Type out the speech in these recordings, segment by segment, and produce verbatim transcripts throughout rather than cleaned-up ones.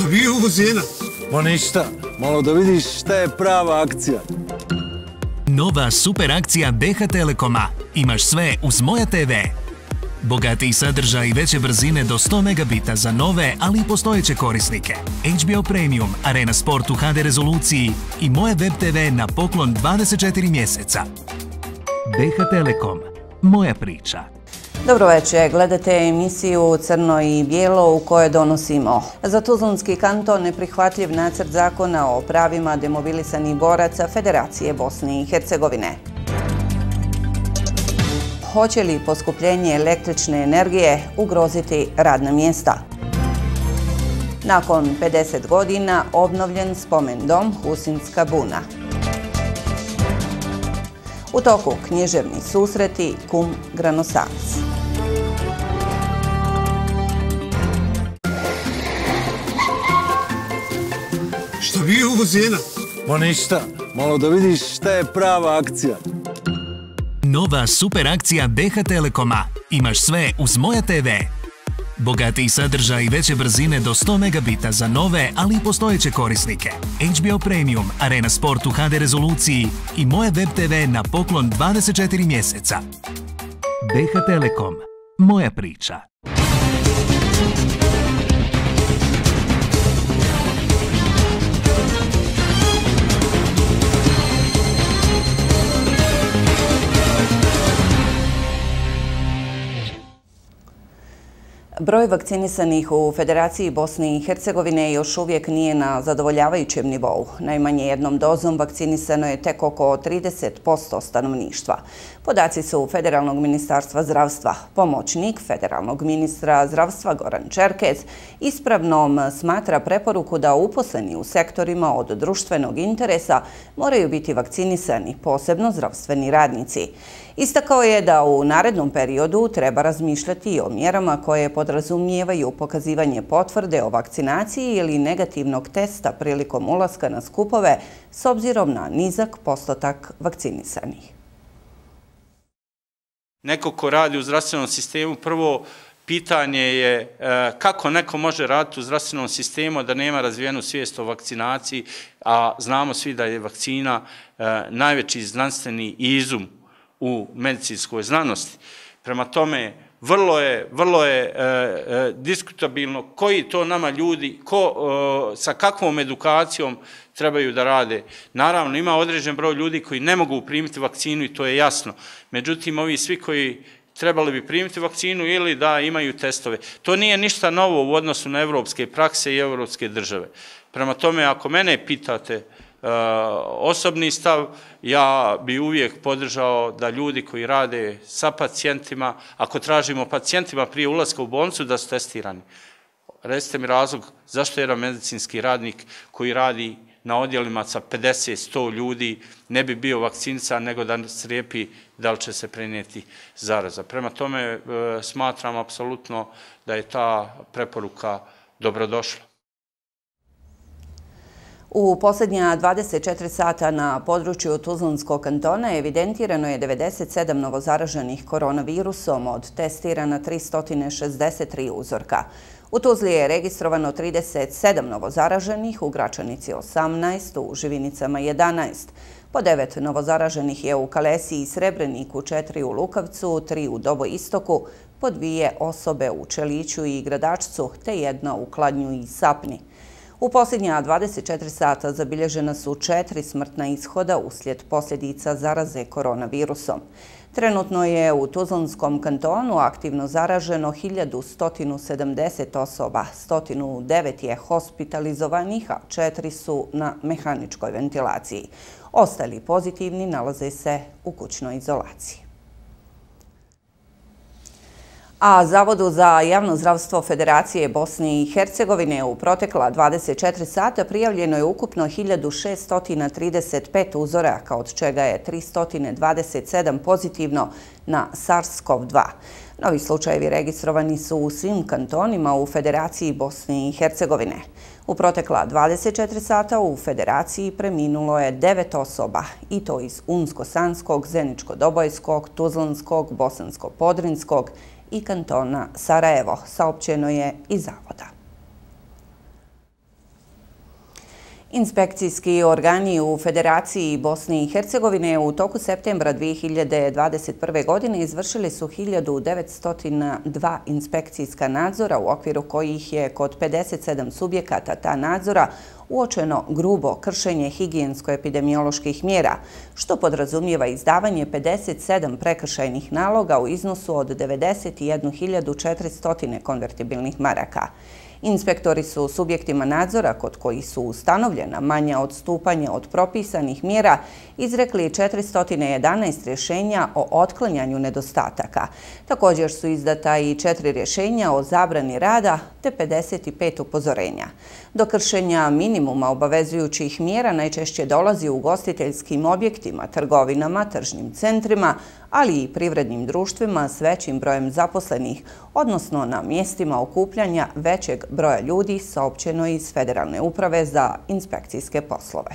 bio uvozina? Ma ništa, malo da vidiš šta je prava akcija. Nova super akcija B H Telekoma. Imaš sve uz Moja T V. Bogatiji sadržaj i veće brzine do sto megabita za nove, ali i postojeće korisnike. H B O Premium, Arena Sport u H D rezoluciji i Moje Web T V na poklon dvadeset četiri mjeseca. B H Telekom. Moja priča. Dobro večer, gledate emisiju Crno i bijelo u kojoj donosimo za Tuzlanski kanton neprihvatljiv nacrt zakona o pravima demobilisanih boraca Federacije Bosne i Hercegovine. Hoće li poskupljenje električne energije ugroziti radna mjesta? Nakon pedeset godina obnovljen spomen dom Husinska buna. U toku književni susreti kum Granosavs. Šta bio uvozina? Ma ništa, malo da vidiš šta je prava akcija. Nova super akcija B H Telekoma. Imaš sve uz Moja T V. Bogatiji sadržaj i veće brzine do sto megabita za nove, ali i postojeće korisnike. H B O Premium, Arena Sport u H D rezoluciji i Moje Web T V na poklon dvadeset četiri mjeseca. B H Telekom. Moja priča. Broj vakcinisanih u Federaciji Bosne i Hercegovine još uvijek nije na zadovoljavajućem nivou. Najmanje jednom dozom vakcinisano je tek oko trideset posto stanovništva. Podaci su Federalnog ministarstva zdravstva. Pomoćnik Federalnog ministra zdravstva Goran Čerkez ispravnom smatra preporuku da uposleni u sektorima od društvenog interesa moraju biti vakcinisani, posebno zdravstveni radnici. Istakao je da u narednom periodu treba razmišljati i o mjerama koje podrazumijevaju pokazivanje potvrde o vakcinaciji ili negativnog testa prilikom ulaska na skupove s obzirom na nizak postotak vakcinisanih. Neko ko radi u zdravstvenom sistemu, prvo pitanje je kako neko može raditi u zdravstvenom sistemu da nema razvijenu svijest o vakcinaciji, a znamo svi da je vakcina najveći znanstveni izum u medicinskoj znanosti. Prema tome, vrlo je, vrlo je e, e, diskutabilno koji to nama ljudi, ko, e, sa kakvom edukacijom trebaju da rade. Naravno, ima određen broj ljudi koji ne mogu primiti vakcinu i to je jasno. Međutim, ovi svi koji trebali bi primiti vakcinu ili da imaju testove. To nije ništa novo u odnosu na evropske prakse i evropske države. Prema tome, ako mene pitate, Uh, osobni stav, ja bi uvijek podržao da ljudi koji rade sa pacijentima, ako tražimo pacijentima prije ulaska u bolnicu da su testirani. Recite mi razlog zašto jedan medicinski radnik koji radi na odjelima sa pedeset do sto ljudi ne bi bio vakcinisan nego da srijepi da li će se prenijeti zaraza. Prema tome uh, smatram apsolutno da je ta preporuka dobrodošla. U posljednja dvadeset četiri sata na području Tuzlanskog kantona evidentirano je devedeset sedam novozaraženih koronavirusom od testirana tristo šezdeset tri uzorka. U Tuzli je registrovano trideset sedam novozaraženih, u Gračanici osamnaest, u Živinicama jedanaest. Po devet novozaraženih je u Kalesi i Srebreniku, četiri u Lukavcu, tri u Doboistoku, po dvije osobe u Čeliću i Gradačcu, te jedna u Kladnju i Sapni. U posljednja dvadeset četiri sata zabilježena su četiri smrtna ishoda uslijed posljedica zaraze koronavirusom. Trenutno je u Tuzlanskom kantonu aktivno zaraženo hiljadu sto sedamdeset osoba, sto devet je hospitalizovanih, a četiri su na mehaničkoj ventilaciji. Ostali pozitivni nalaze se u kućnoj izolaciji. A Zavodu za javno zdravstvo Federacije Bosne i Hercegovine u protekla dvadeset četiri sata prijavljeno je ukupno hiljadu šesto trideset pet uzoraka, od čega je tristo dvadeset sedam pozitivno na SARS CoV dva. Novi slučajevi registrovani su u svim kantonima u Federaciji Bosne i Hercegovine. U protekla dvadeset četiri sata u Federaciji preminulo je devet osoba, i to iz Unsko-Sanskog, Zeničko-Dobojskog, Tuzlanskog, Bosansko-Podrinskog i kantona Sarajevo, saopćeno je iz Zavoda. Inspekcijski organi u Federaciji Bosne i Hercegovine u toku septembra dvije hiljade dvadeset prve. godine izvršili su hiljadu devetsto dva inspekcijska nadzora, u okviru kojih je kod pedeset sedam subjekata ta nadzora uočeno grubo kršenje higijensko-epidemioloških mjera, što podrazumijeva izdavanje pedeset sedam prekršajnih naloga u iznosu od devedeset jednu hiljadu četiristo konvertibilnih maraka. Inspektori su subjektima nadzora kod kojih su ustanovljena manja odstupanja od propisanih mjera izrekli četiristo jedanaest rješenja o otklanjanju nedostataka. Također su izdata i četiri rješenja o zabrani rada te pedeset pet upozorenja. Do kršenja minimuma obavezujućih mjera najčešće dolazi u ugostiteljskim objektima, trgovinama, tržnim centrima, ali i privrednim društvima s većim brojem zaposlenih, odnosno na mjestima okupljanja većeg broja ljudi, saopćeno iz Federalne uprave za inspekcijske poslove.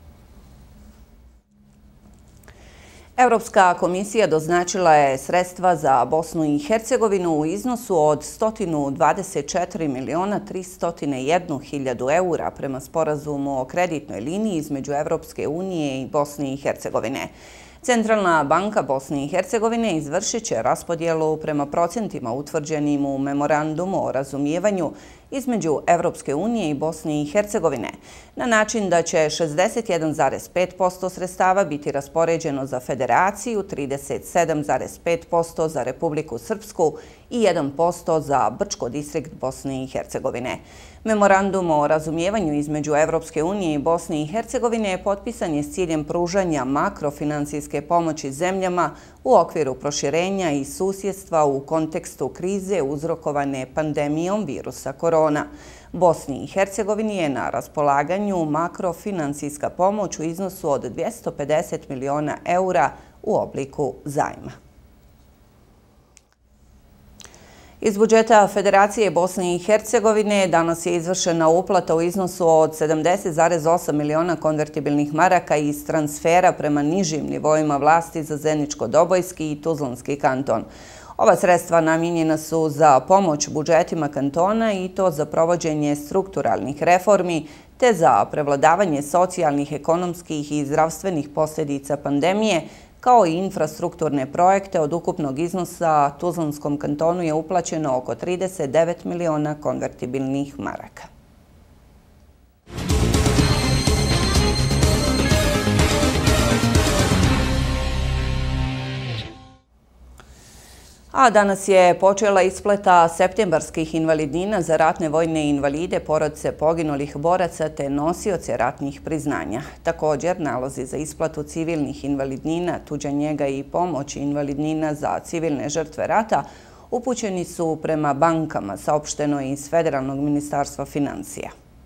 Europska komisija doznačila je sredstva za Bosnu i Hercegovinu u iznosu od sto dvadeset četiri miliona tristo jedna hiljadu eura prema sporazumu o kreditnoj liniji između Evropske unije i Bosne i Hercegovine. Centralna banka Bosne i Hercegovine izvršit će raspodjelu prema procentima utvrđenim u memorandumu o razumijevanju između Evropske unije i Bosne i Hercegovine, na način da će šezdeset jedan zarez pet posto sredstava biti raspoređeno za Federaciju, trideset sedam zarez pet posto za Republiku Srpsku i jedan posto za Brčko distrikt Bosne i Hercegovine. Memorandum o razumijevanju između Evropske unije i Bosne i Hercegovine potpisan je s ciljem pružanja makrofinansijske pomoći zemljama u okviru proširenja i susjedstva u kontekstu krize uzrokovane pandemijom virusa korona. Bosni i Hercegovini je na raspolaganju makrofinansijska pomoć u iznosu od dvjesto pedeset miliona eura u obliku zajma. Iz budžeta Federacije Bosne i Hercegovine danas je izvršena uplata u iznosu od sedamdeset zarez osam miliona konvertibilnih maraka iz transfera prema nižim nivoima vlasti za Zeničko-Dobojski i Tuzlanski kanton. Ova sredstva namijenjena su za pomoć budžetima kantona i to za provođenje strukturalnih reformi te za prevladavanje socijalnih, ekonomskih i zdravstvenih posljedica pandemije, kao i infrastrukturne projekte. Od ukupnog iznosa Tuzlanskom kantonu je uplaćeno oko trideset devet miliona konvertibilnih maraka. A danas je počela isplata septembarskih invalidnina za ratne vojne invalide, porodice poginulih boraca te nosioce ratnih priznanja. Također, nalozi za isplatu civilnih invalidnina, tuđa njega i pomoć invalidnina za civilne žrtve rata upućeni su prema bankama, saopšteno je iz Federalnog ministarstva financija.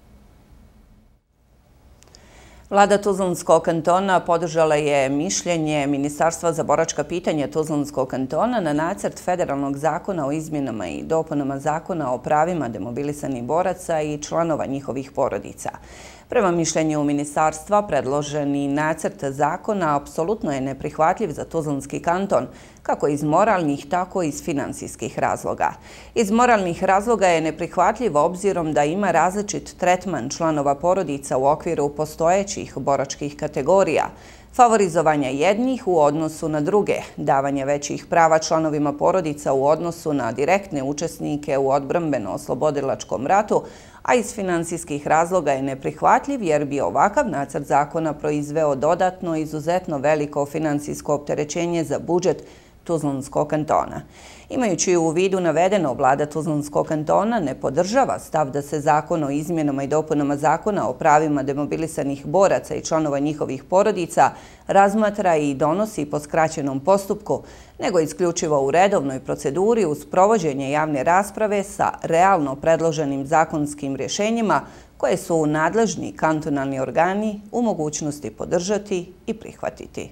Vlada Tuzlanskog kantona podržala je mišljenje Ministarstva za boračka pitanja Tuzlanskog kantona na nacrt Federalnog zakona o izmjenama i dopunama Zakona o pravima demobilisanih boraca i članova njihovih porodica. Prema mišljenju ministarstva, predloženi nacrt zakona apsolutno je neprihvatljiv za Tuzlanski kanton, kako iz moralnih, tako i iz finansijskih razloga. Iz moralnih razloga je neprihvatljiv obzirom da ima različit tretman članova porodica u okviru postojećih boračkih kategorija, favorizovanja jednih u odnosu na druge, davanje većih prava članovima porodica u odnosu na direktne učesnike u odbrambeno-oslobodilačkom ratu, a iz finansijskih razloga je neprihvatljiv jer bi ovakav nacrt zakona proizveo dodatno izuzetno veliko finansijsko opterećenje za budžet Tuzlanskog kantona. Imajući u vidu navedeno, vlada Tuzlanskog kantona ne podržava stav da se zakon o izmjenama i dopunama Zakona o pravima demobilisanih boraca i članova njihovih porodica razmatra i donosi po skraćenom postupku, nego isključivo u redovnoj proceduri uz provođenje javne rasprave sa realno predloženim zakonskim rješenjima koje su nadležni kantonalni organi u mogućnosti podržati i prihvatiti.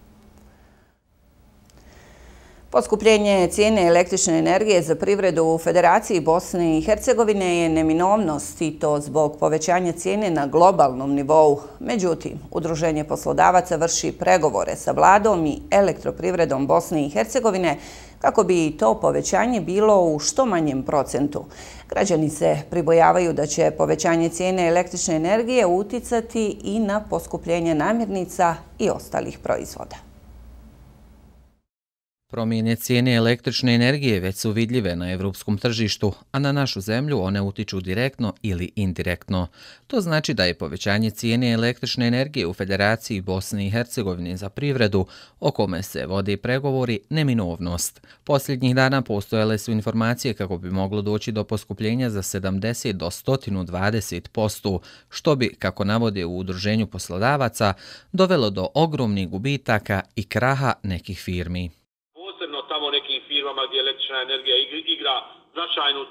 Poskupljenje cijene električne energije za privredu u Federaciji Bosne i Hercegovine je neminovnost i to zbog povećanja cijene na globalnom nivou. Međutim, Udruženje poslodavaca vrši pregovore sa vladom i elektroprivredom Bosne i Hercegovine kako bi to povećanje bilo u što manjem procentu. Građani se pribojavaju da će povećanje cijene električne energije uticati i na poskupljenje namirnica i ostalih proizvoda. Promjene cijene električne energije već su vidljive na evropskom tržištu, a na našu zemlju one utiču direktno ili indirektno. To znači da je povećanje cijene električne energije u Federaciji Bosne i Hercegovine za privredu, o kome se vode pregovori, neminovnost. Posljednjih dana postojale su informacije kako bi moglo doći do poskupljenja za sedamdeset do sto dvadeset posto, što bi, kako navode u Udruženju poslodavaca, dovelo do ogromnih gubitaka i kraha nekih firmi. Tamo nekim firmama gdje električna energija igra značajnu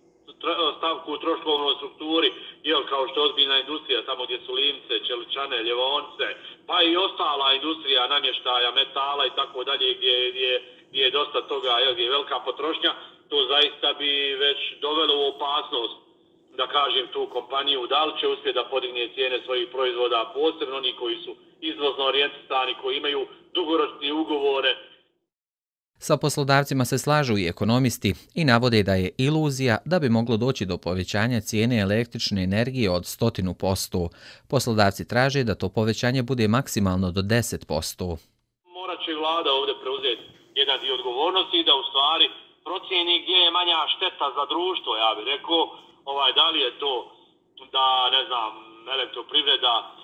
stavku u troškovnoj strukturi, jel, kao što je ozbiljna industrija, tamo gdje su limce, čeličane, ljevonce, pa i ostala industrija namještaja, metala i tako dalje, gdje, gdje, gdje je dosta toga, jel, gdje je velika potrošnja, to zaista bi već dovelo u opasnost, da kažem, tu kompaniju, da li će uspjeti da podigne cijene svojih proizvoda, posebno oni koji su izvozno orijentisani, koji imaju dugoročne ugovore. Sa poslodavcima se slažu i ekonomisti i navode da je iluzija da bi moglo doći do povećanja cijene električne energije od sto posto. Poslodavci traže da to povećanje bude maksimalno do deset posto. Morat će vlada ovdje preuzeti jedan dio odgovornosti i da u stvari procijeni gdje je manja šteta za društvo, ja bih rekao, ovaj, da li je to da, ne znam, elektroprivreda e,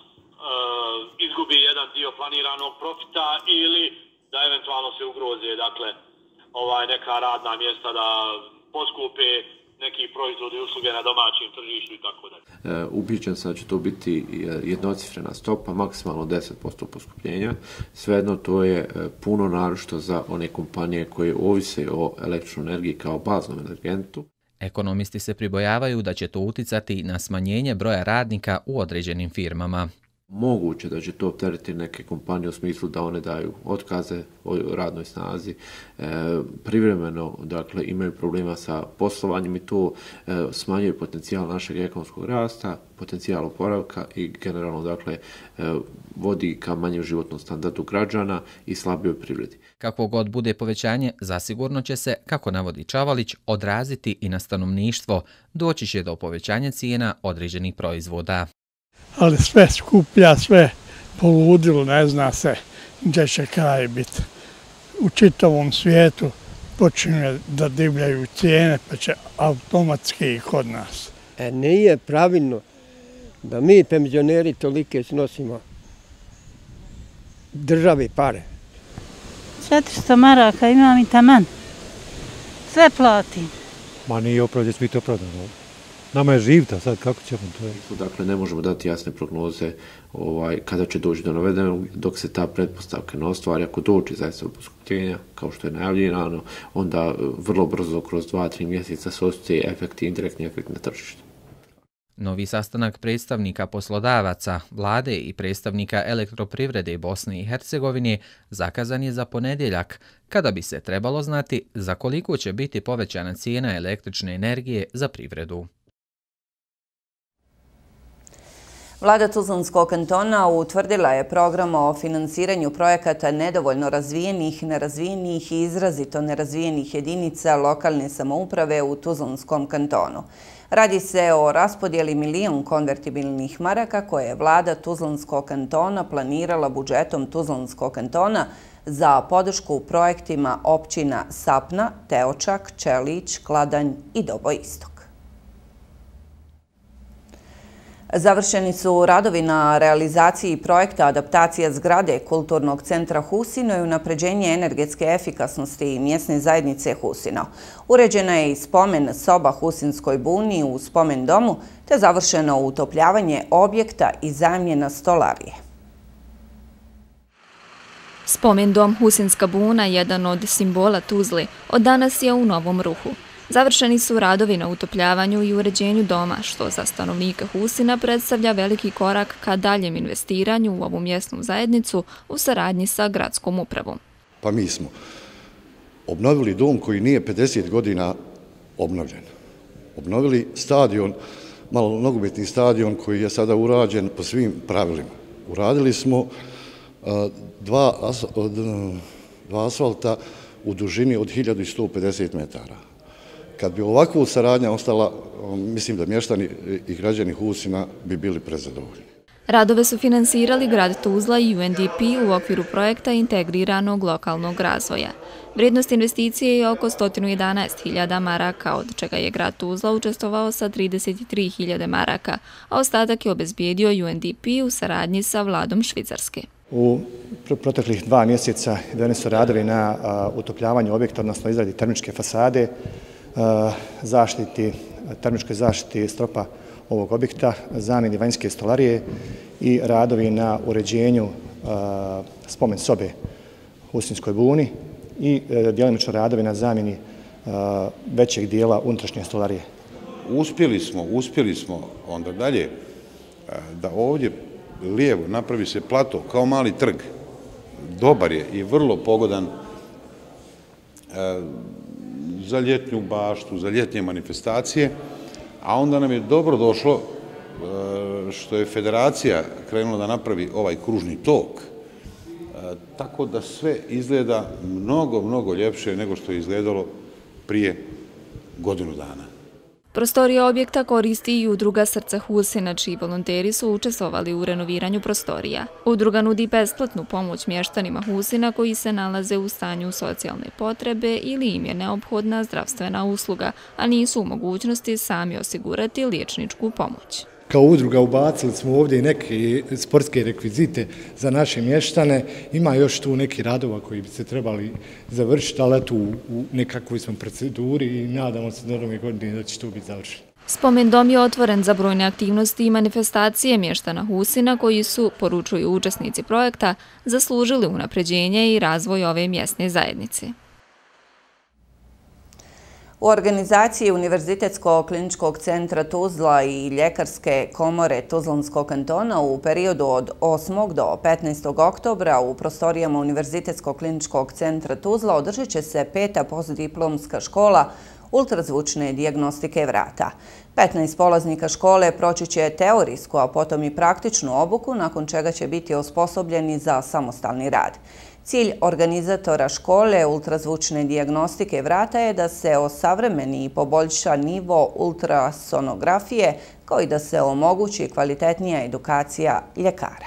izgubi jedan dio planiranog profita ili da eventualno se ugroze, dakle, ovaj, neka radna mjesta, da poskupe neki proizvodi i usluge na domaćem tržištu i tako dalje. E, ubiđen sam da će to biti jednocifrena stopa, maksimalno deset posto poskupljenja. Svejedno to je puno naročito za one kompanije koje ovise o električnoj energiji kao baznom energentu. Ekonomisti se pribojavaju da će to uticati na smanjenje broja radnika u određenim firmama. Moguće da će to opteretiti neke kompanije u smislu da one daju otkaze o radnoj snazi, e, privremeno, dakle, imaju problema sa poslovanjem i to e, smanjuje potencijal našeg ekonomskog rasta, potencijal oporavka i generalno, dakle, e, vodi ka manjem životnom standardu građana i slabijoj privredi. Kako god bude povećanje, zasigurno će se, kako navodi Čavalić, odraziti i na stanovništvo, doći će do povećanja cijena određenih proizvoda. Ali sve skuplja, sve poludilo, ne zna se gdje će kraj biti. U čitavom svijetu počinje da divljaju cijene, pa će automatski i kod nas. E, nije pravilno da mi penzioneri tolike snosimo državi pare. četiristo maraka imam i taman. Sve platim. Ma nije opravdje, svi to prodano. Nama je živta sad, kako ćemo to je? Dakle, ne možemo dati jasne prognoze ovaj, kada će doći do navedenog, dok se ta pretpostavka ne ostvari. Ako doći zaista do poskupljenja, kao što je najavljeno, onda vrlo brzo, kroz dva do tri mjeseca, se osjeti efekti, indirektni efekt na tržištu. Novi sastanak predstavnika poslodavaca, vlade i predstavnika elektroprivrede Bosne i Hercegovine zakazan je za ponedjeljak, kada bi se trebalo znati za koliko će biti povećana cijena električne energije za privredu. Vlada Tuzlanskog kantona utvrdila je program o finansiranju projekata nedovoljno razvijenih, nerazvijenih i izrazito nerazvijenih jedinica lokalne samouprave u Tuzlanskom kantonu. Radi se o raspodjeli milijon konvertibilnih maraka koje je vlada Tuzlanskog kantona planirala budžetom Tuzlanskog kantona za podršku projektima općina Sapna, Teočak, Čelić, Kladanj i Doboistok. Završeni su radovi na realizaciji projekta adaptacija zgrade Kulturnog centra Husino i unapređenje energetske efikasnosti mjesne zajednice Husino. Uređena je i spomen soba Husinskoj buni u spomen domu, te završeno utopljavanje objekta i zamjena stolarije. Spomen dom Husinska buna, jedan od simbola Tuzle, od danas je u novom ruhu. Završeni su radovi na utopljavanju i uređenju doma, što za stanovnike Husina predstavlja veliki korak ka daljem investiranju u ovu mjesnu zajednicu u saradnji sa gradskom upravom. Pa mi smo obnovili dom koji nije pedeset godina obnovljen. Obnovili stadion, malo nogometni stadion koji je sada urađen po svim pravilima. Uradili smo dva, dva asfalta u dužini od hiljadu sto pedeset metara. Kad bi ovakva saradnja ostala, mislim da mještani i građani Husina bi bili prezadovoljni. Radove su finansirali grad Tuzla i U N D P u okviru projekta integriranog lokalnog razvoja. Vrijednost investicije je oko sto jedanaest hiljada maraka, od čega je grad Tuzla učestvovao sa trideset tri hiljade maraka, a ostatak je obezbijedio U N D P u saradnji sa vladom Švicarske. U proteklih dva mjeseca doneseni su radovi na utopljavanju objekta, odnosno izradi termičke fasade, zaštiti, termičkoj zaštiti stropa ovog objekta, zamjeni vanjske stolarije i radovi na uređenju spomen sobe u Husinskoj buni i djelimično radovi na zamjeni većeg dijela unutrašnje stolarije. Uspjeli smo, uspjeli smo onda dalje da ovdje lijevo napravi se plato kao mali trg. Dobar je i vrlo pogodan za ljetnju baštu, za ljetnje manifestacije, a onda nam je dobro došlo što je federacija krenula da napravi ovaj kružni tok, tako da sve izgleda mnogo, mnogo ljepše nego što je izgledalo prije godinu dana. Prostorije objekta koristi i udruga Srce Husina, čiji volonteri su učestvovali u renoviranju prostorija. Udruga nudi besplatnu pomoć mještanima Husina koji se nalaze u stanju socijalne potrebe ili im je neophodna zdravstvena usluga, a nisu u mogućnosti sami osigurati liječničku pomoć. Kao udruga ubacili smo ovdje i neke sportske rekvizite za naše mještane. Ima još tu neki radova koji bi se trebali završiti, ali eto u nekakvoj smo proceduri i nadamo se do nove godine da će to biti završeno. Spomen dom je otvoren za brojne aktivnosti i manifestacije mještana Husina koji su, poručuju učesnici projekta, zaslužili unapređenje i razvoj ove mjesne zajednice. U organizaciji Univerzitetskog kliničkog centra Tuzla i Ljekarske komore Tuzlanskog kantona u periodu od osmog do petnaestog oktobra u prostorijama Univerzitetskog kliničkog centra Tuzla održit će se peta postdiplomska škola ultrazvučne dijagnostike vrata. petnaest polaznika škole proći će teorijsku, a potom i praktičnu obuku, nakon čega će biti osposobljeni za samostalni rad. Cilj organizatora škole ultrazvučne dijagnostike vrata je da se osavremeni i poboljša nivo ultrasonografije, kao i da se omogući kvalitetnija edukacija ljekara.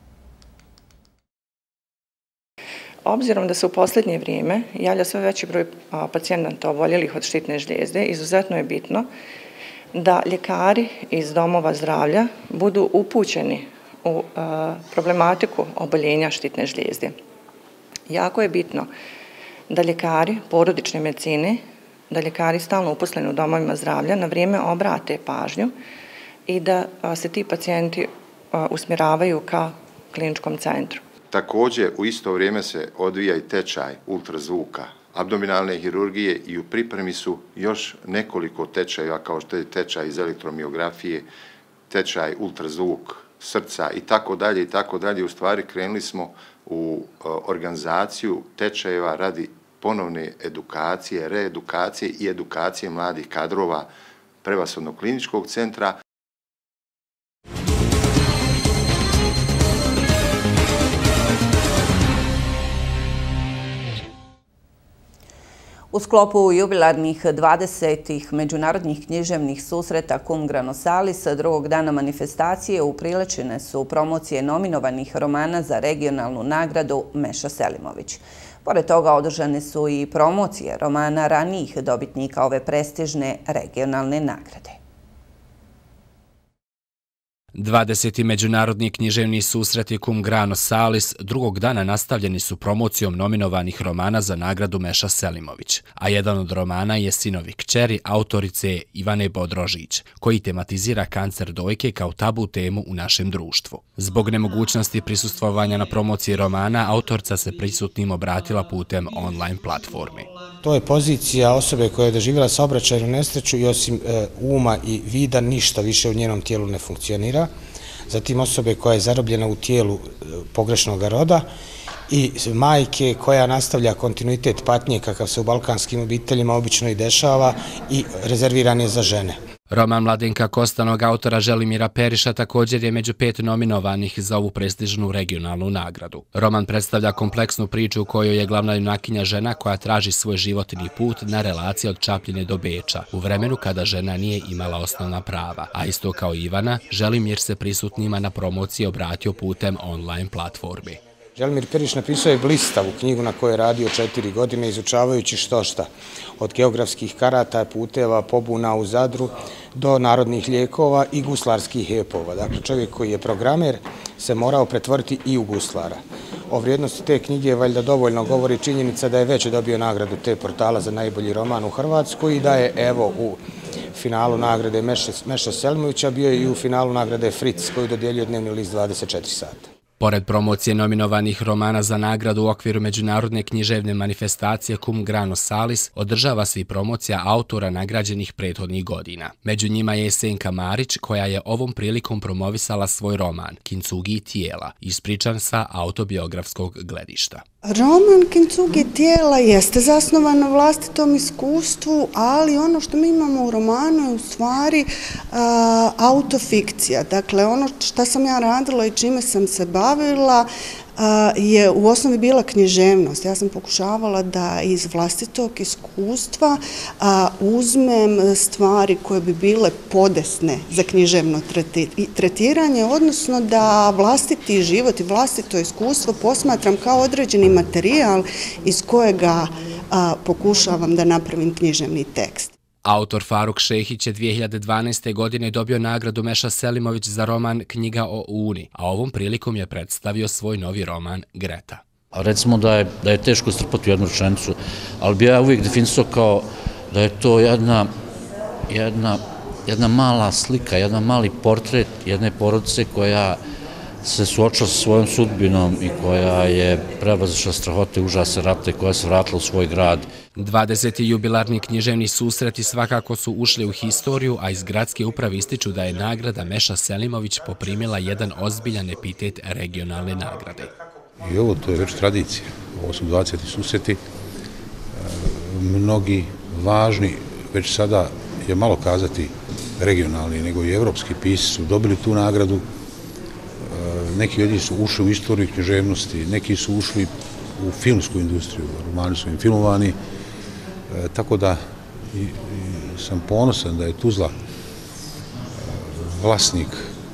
Obzirom da se u posljednje vrijeme javlja sve veći broj pacijenata oboljelih od štitne žlijezde, izuzetno je bitno da ljekari iz domova zdravlja budu upućeni u problematiku oboljenja štitne žlijezde. Jako je bitno da ljekari porodične medicine, da ljekari stalno uposleni u domovima zdravlja na vrijeme obrate pažnju i da se ti pacijenti usmjeravaju ka kliničkom centru. Također, u isto vrijeme se odvija i tečaj ultrazvuka, abdominalne hirurgije i u pripremi su još nekoliko tečajeva kao što je tečaj iz elektromiografije, tečaj ultrazvuk srca i tako dalje i tako dalje. U stvari krenuli smo u organizaciju tečajeva radi ponovne edukacije, reedukacije i edukacije mladih kadrova Pravosudnog kliničkog centra. U sklopu jubilarnih dvadesetih međunarodnih književnih susreta Cum Grano Salis drugog dana manifestacije upriličene su promocije nominovanih romana za regionalnu nagradu Meša Selimović. Pored toga održane su i promocije romana ranijih dobitnika ove prestižne regionalne nagrade. dvadeseti međunarodni književni susreti Cum Grano Salis drugog dana nastavljeni su promocijom nominovanih romana za nagradu Meša Selimović, a jedan od romana je Sinovi kćeri autorice Ivane Bodrožić, koji tematizira kancer dojke kao tabu temu u našem društvu. Zbog nemogućnosti prisustvovanja na promociji romana, autorca se prisutnim obratila putem online platforme. To je pozicija osobe koja je doživjela saobraćajnu nesreću i osim e, uma i vida ništa više u njenom tijelu ne funkcionira. Zatim osobe koja je zarobljena u tijelu e, pogrešnog roda i majke koja nastavlja kontinuitet patnje kakav se u balkanskim obiteljima obično i dešava i rezerviran je za žene. Roman Mladenka Kostanog, autora Želimira Periša, također je među pet nominovanih za ovu prestižnu regionalnu nagradu. Roman predstavlja kompleksnu priču u kojoj je glavna junakinja žena koja traži svoj životni put na relaciji od Čapljine do Beča, u vremenu kada žena nije imala osnovna prava. A isto kao Ivana, Želimir se prisutnima na promociji obratio putem online platformi. Želimir Periš napisao je blistavu knjigu na kojoj je radio četiri godine izučavajući što šta. Od geografskih karata, puteva, pobuna u Zadru do narodnih lijekova i guslarskih epova. Dakle, čovjek koji je programer se morao pretvoriti i u guslara. O vrijednosti te knjige valjda dovoljno govori činjenica da je već dobio nagradu te portala za najbolji roman u Hrvatskoj i da je evo u finalu nagrade Meša Selimovića bio i u finalu nagrade Fritz koju dodjeljuje Dnevni list dvadeset četiri sata. Pored promocije nominovanih romana za nagradu u okviru međunarodne književne manifestacije Cum Grano Salis, održava se i promocija autora nagrađenih prethodnih godina. Među njima je Senka Marić, koja je ovom prilikom promovisala svoj roman Kintsugi tijela, ispričan sa autobiografskog gledišta. Roman Kintsugi tijela jeste zasnovan na vlastitom iskustvu, ali ono što mi imamo u romanu je u stvari a, autofikcija. Dakle, ono što sam ja radila i čime sam se bavila a, je u osnovi bila književnost. Ja sam pokušavala da iz vlastitog iskustva a, uzmem stvari koje bi bile podesne za književno tretiranje, odnosno da vlastiti život i vlastito iskustvo posmatram kao određeni materijal iz kojega a, pokušavam da napravim književni tekst. Autor Faruk Šehić je dvije hiljade dvanaeste. godine dobio nagradu Meša Selimović za roman Knjiga o Uni, a ovom prilikom je predstavio svoj novi roman Greta. Recimo da je, da je teško strpati u jednu rečenicu, ali bi ja uvijek definisao kao da je to jedna, jedna, jedna mala slika, jedan mali portret jedne porodice koja se suočila sa svojom sudbinom i koja je prevazišla strahote, užase, rate, koja se vratila u svoj grad. dvadeseti jubilarni književni susreti svakako su ušli u historiju, a iz gradske uprave ističu da je nagrada Meša Selimović poprimila jedan ozbiljan epitet regionalne nagrade. I ovo to je već tradicija. Ovo su dvadeseti susreti. Mnogi važni, već sada je malo kazati regionalni, nego i evropski pisci su dobili tu nagradu. Neki od njih su ušli u istoriju književnosti, neki su ušli u filmsku industriju, romani su im filmovani, e, tako da i, i sam ponosan da je Tuzla e, vlasnik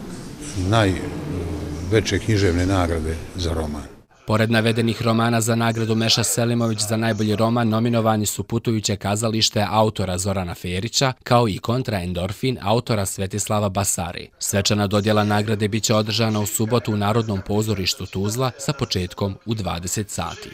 najveće književne nagrade za roman. Pored navedenih romana za nagradu Meša Selimović za najbolji roman nominovani su Putujuće kazalište autora Zorana Ferića, kao i Kontra Endorfin autora Svetislava Basari. Svečana dodjela nagrade biće održana u subotu u Narodnom pozorištu Tuzla sa početkom u dvadeset sati.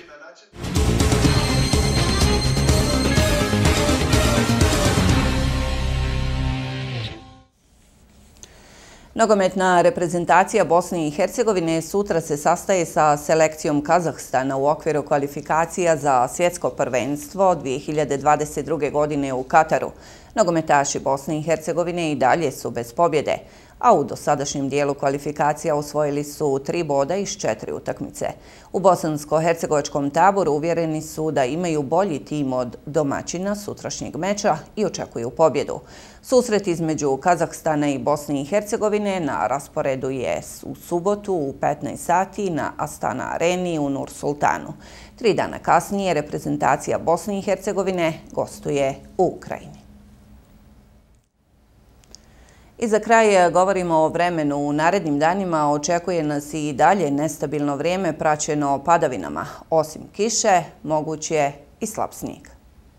Nogometna reprezentacija Bosne i Hercegovine sutra se sastaje sa selekcijom Kazahstana u okviru kvalifikacija za svjetsko prvenstvo dvije hiljade dvadeset druge. godine u Kataru. Nogometaši Bosne i Hercegovine i dalje su bez pobjede, a u dosadašnjem dijelu kvalifikacija osvojili su tri boda iz četiri utakmice. U bosansko-hercegovačkom taboru uvjereni su da imaju bolji tim od domaćina sutrašnjeg meča i očekuju pobjedu. Susret između Kazahstana i Bosne i Hercegovine na rasporedu je u subotu u petnaest sati na Astana Areni u Nur Sultanu. Tri dana kasnije reprezentacija Bosne i Hercegovine gostuje u Ukrajini. I za kraj govorimo o vremenu. U narednim danima očekuje nas i dalje nestabilno vrijeme praćeno padavinama. Osim kiše, moguć je i slab snijeg.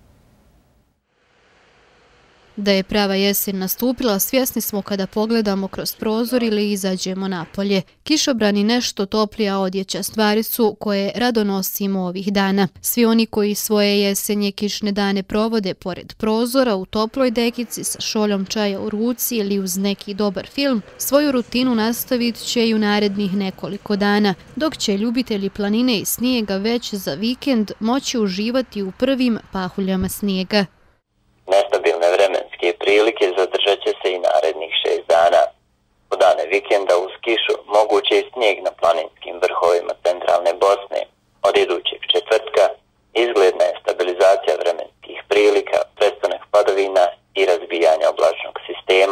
Da je prava jesen nastupila, svjesni smo kada pogledamo kroz prozor ili izađemo napolje. Kišobran i nešto toplija odjeća stvari su koje rado nosimo ovih dana. Svi oni koji svoje jesenje kišne dane provode pored prozora u toploj dekici sa šoljom čaja u ruci ili uz neki dobar film, svoju rutinu nastavit će i u narednih nekoliko dana, dok će ljubitelji planine i snijega već za vikend moći uživati u prvim pahuljama snijega. Nestabilne vremenske prilike zadržat će se i narednih šest dana. U dane vikenda uz kišu moguće i snijeg na planinskim vrhovima centralne Bosne. Od idućeg četvrtka izgledna je stabilizacija vremenskih prilika, prestanak padavina i razbijanja oblačnog sistema.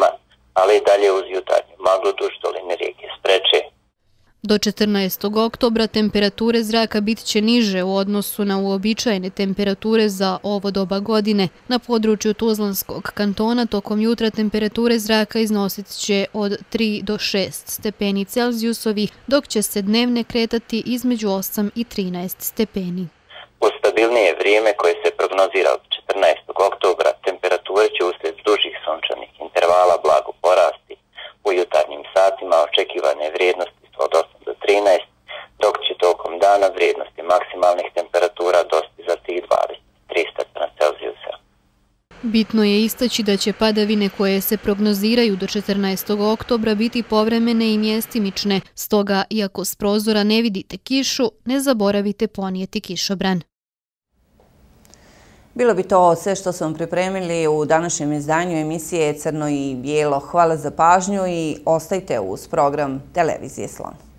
ali i dalje uz jutarnju maglu duž doline rijeke Spreče. Do četrnaestog oktobra temperature zraka bit će niže u odnosu na uobičajene temperature za ovo doba godine. Na području Tuzlanskog kantona tokom jutra temperature zraka iznosit će od tri do šest stepeni Celzijusovih, dok će se dnevne kretati između osam i trinaest stepeni. U stabilnije vrijeme koje se prognozira od četrnaestog oktobra temperature će uslijed dužih sunčanih intervala blago porasti. U jutarnjim satima očekivane vrijednosti od osam do trinaest, dok će tokom dana vrijednosti maksimalnih temperatura dostizati dvadeset tri stepena Celzijusa. Bitno je istaći da će padavine koje se prognoziraju do četrnaestog oktobra biti povremene i mjestimične, stoga iako s prozora ne vidite kišu, ne zaboravite ponijeti kišobran. Bilo bi to sve što smo pripremili u današnjem izdanju emisije Crno i bijelo. Hvala za pažnju i ostajte uz program Televizije Slon.